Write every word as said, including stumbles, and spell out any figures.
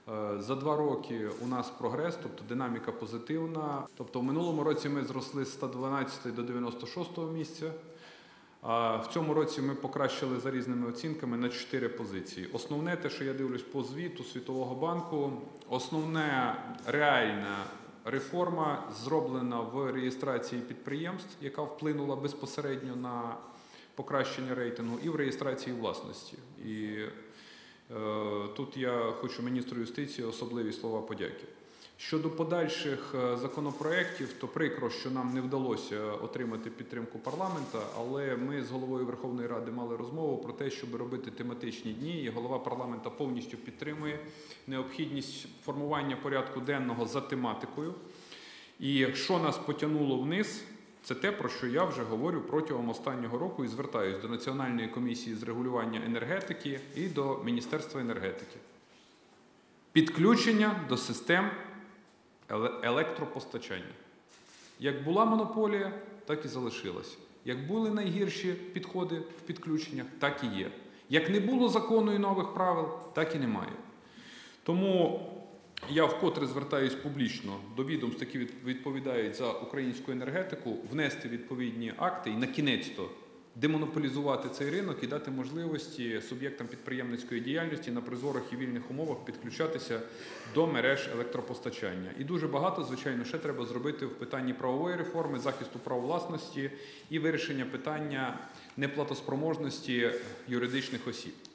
За два роки у нас прогрес, тобто динаміка позитивна. Тобто в минулому році ми зросли з ста дванадцятого до дев'яносто шостого місця. А в цьому році ми покращили за різними оцінками на чотири позиції. Основне, те, що я дивлюсь по звіту Світового банку, основна реальна реформа зроблена в реєстрації підприємств, яка вплинула безпосередньо на покращення рейтингу, і в реєстрації власності. І е, тут я хочу міністру юстиції особливі слова подяки. Щодо подальших законопроєктів, то прикро, що нам не вдалося отримати підтримку парламента, але ми з головою Верховної Ради мали розмову про те, щоб робити тематичні дні, і голова парламенту повністю підтримує необхідність формування порядку денного за тематикою. І що нас потягнуло вниз, це те, про що я вже говорю протягом останнього року і звертаюся до Національної комісії з регулювання енергетики і до Міністерства енергетики. Підключення до систем електропостачання. Як була монополія, так і залишилася. Як були найгірші підходи в підключеннях, так і є. Як не було закону і нових правил, так і немає. Тому я вкотре звертаюсь публічно до відомств, які відповідають за українську енергетику, внести відповідні акти і на кінець-то демонополізувати цей ринок і дати можливості суб'єктам підприємницької діяльності на прозорих і вільних умовах підключатися до мереж електропостачання. І дуже багато, звичайно, ще треба зробити в питанні правової реформи, захисту прав власності і вирішення питання неплатоспроможності юридичних осіб.